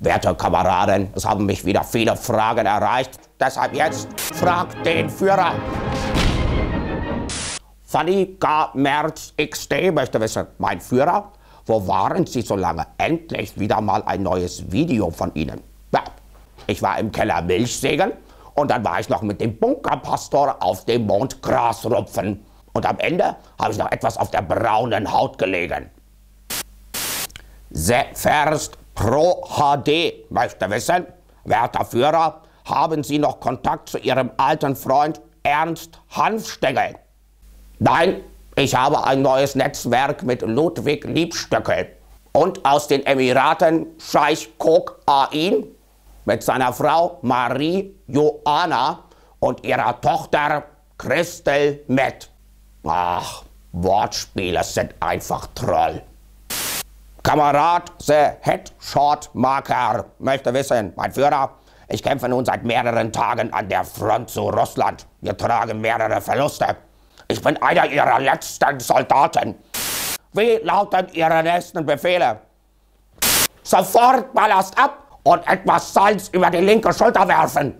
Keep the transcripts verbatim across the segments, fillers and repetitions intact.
Werte Kameraden, es haben mich wieder viele Fragen erreicht. Deshalb jetzt fragt den Führer. Fanny K. Merz X D möchte wissen, mein Führer, wo waren Sie so lange? Endlich wieder mal ein neues Video von Ihnen. Ja, ich war im Keller Milchsägen und dann war ich noch mit dem Bunkerpastor auf dem Mond Gras rupfen. Und am Ende habe ich noch etwas auf der braunen Haut gelegen. The First Pro H D möchte wissen, werter Führer, haben Sie noch Kontakt zu Ihrem alten Freund Ernst Hanfstengel? Nein, ich habe ein neues Netzwerk mit Ludwig Liebstöckel und aus den Emiraten Scheich Kok Ain mit seiner Frau Marie Joanna und ihrer Tochter Christel Met. Ach, Wortspiele sind einfach Troll. Kamerad The Headshot Marker möchte wissen, mein Führer, ich kämpfe nun seit mehreren Tagen an der Front zu Russland. Wir tragen mehrere Verluste. Ich bin einer Ihrer letzten Soldaten. Wie lauten Ihre nächsten Befehle? Sofort Ballast ab und etwas Salz über die linke Schulter werfen.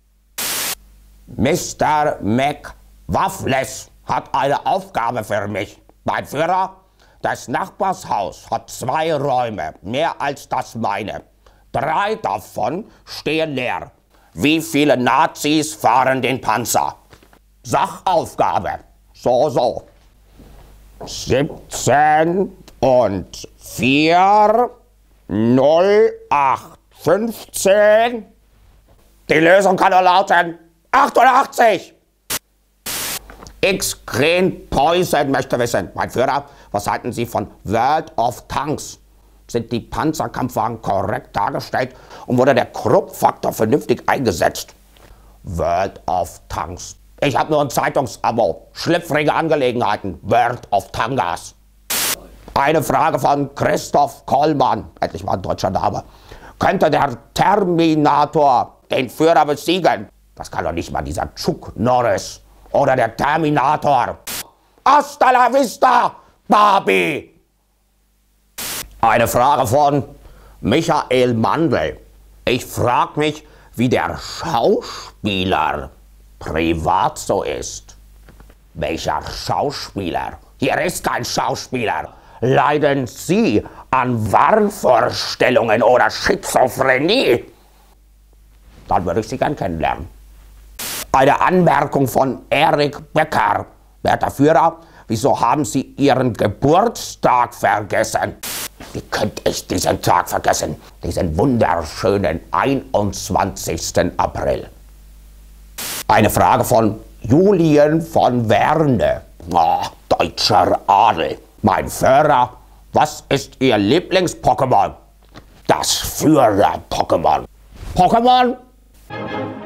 Mister McWaffles hat eine Aufgabe für mich. Mein Führer, das Nachbarshaus hat zwei Räume, mehr als das meine. Drei davon stehen leer. Wie viele Nazis fahren den Panzer? Sachaufgabe. So, so. siebzehn und vier, null, acht, fünfzehn. Die Lösung kann nur lauten achtundachtzig. X-Green Poison möchte wissen, mein Führer, was halten Sie von World of Tanks? Sind die Panzerkampfwagen korrekt dargestellt und wurde der Krupp-Faktor vernünftig eingesetzt? World of Tanks. Ich habe nur ein Zeitungsabo. Schlüpfrige Angelegenheiten. World of Tangas. Eine Frage von Christoph Kollmann. Endlich mal ein deutscher Name. Könnte der Terminator den Führer besiegen? Das kann doch nicht mal dieser Chuck Norris. Oder der Terminator. Hasta la vista, Barbie. Eine Frage von Michael Mandl. Ich frage mich, wie der Schauspieler privat so ist. Welcher Schauspieler? Hier ist kein Schauspieler. Leiden Sie an Wahnvorstellungen oder Schizophrenie? Dann würde ich Sie gern kennenlernen. Eine Anmerkung von Erik Becker. Werter Führer, wieso haben Sie Ihren Geburtstag vergessen? Wie könnte ich diesen Tag vergessen? Diesen wunderschönen einundzwanzigsten April. Eine Frage von Julien von Werne. Oh, deutscher Adel. Mein Führer, was ist Ihr Lieblings-Pokémon? Das Führer-Pokémon. Pokémon?